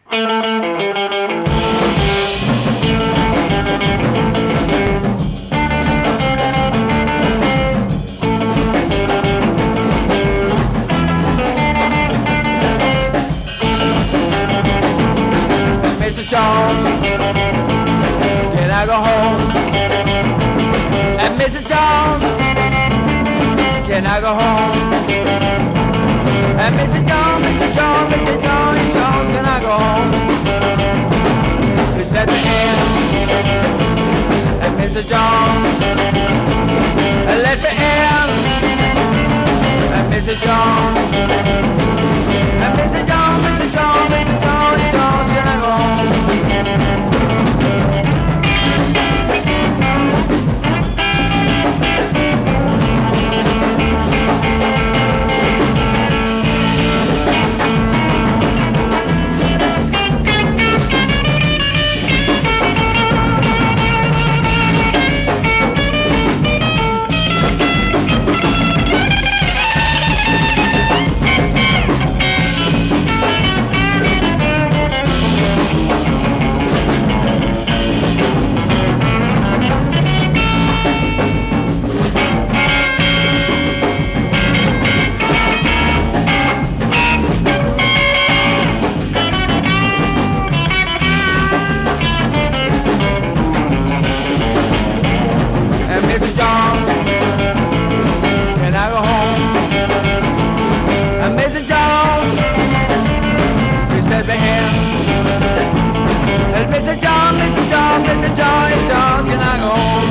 Mrs. Jones, can I go home? And Mrs. Jones, can I go home? And Mrs. Jones, Mrs. Jones, Mrs. Jones, Jones, can I go home? Please let me in. And Mrs. Jones, let me in. And Mrs. Jones, and Mrs. Jones, Mrs. Jones, Mrs. Jones, Jones, can I go home? Mrs. John, Mrs. John, Mrs. John, Jones, can I go home?